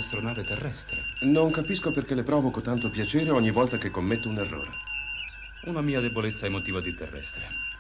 un'astronave terrestre. Non capisco perché le provoco tanto piacere ogni volta che commetto un errore. Una mia debolezza emotiva di terrestre.